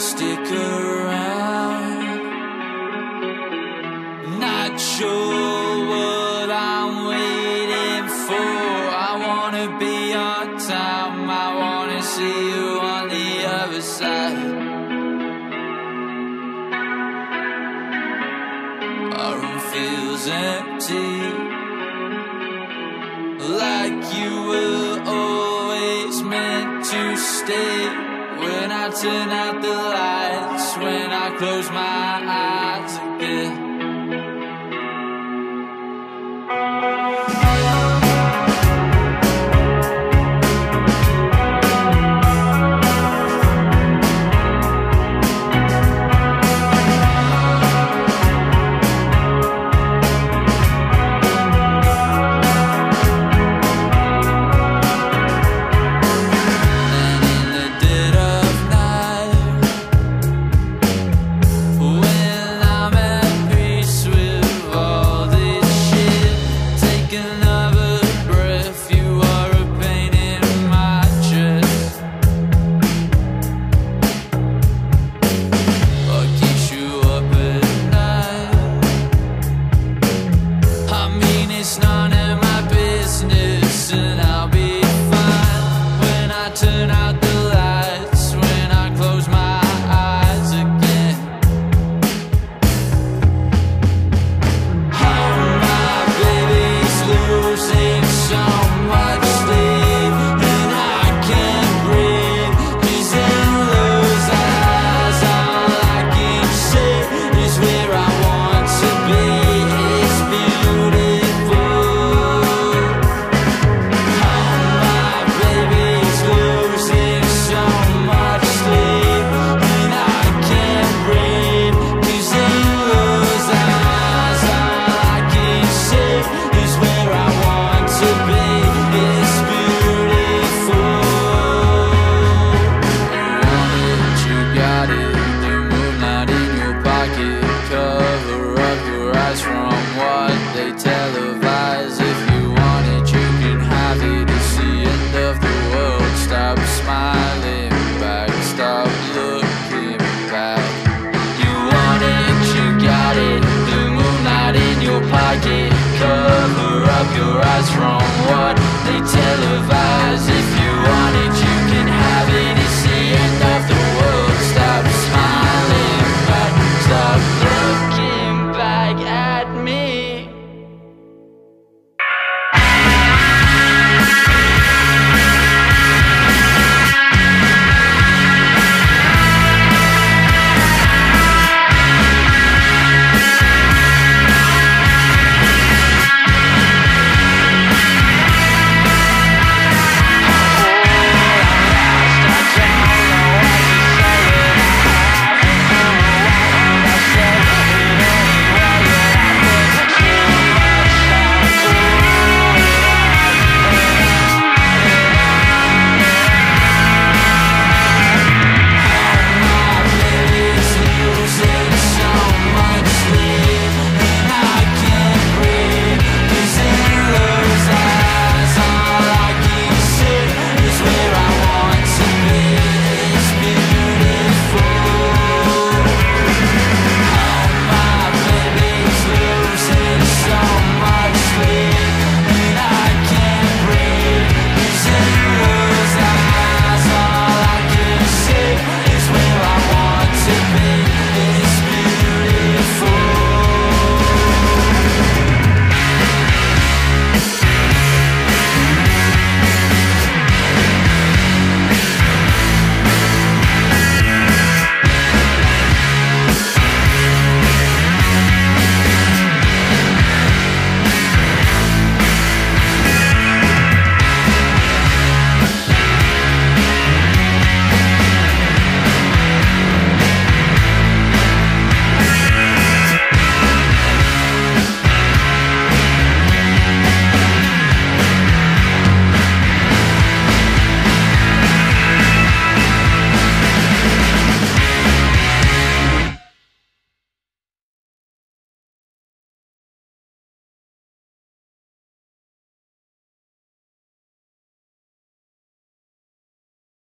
stick around. Not sure what I'm waiting for. I wanna be on time, I wanna see you on the other side. Our room feels empty, like you were always meant to stay. When I turn out the lights, when I close my eyes again. It's none of my business, and I'll be fine when I turn out the lights, when I close my eyes again. Oh, my baby's losing so much sleep, and I can't breathe. 'Cause in those eyes, all I can see is where I want to be. It's beautiful. From what they televise. If you want it, you can have it. It's the end of the world. Stop smiling back, stop looking back. You want it, you got it. The moonlight in your pocket. Cover up your eyes from what they televise.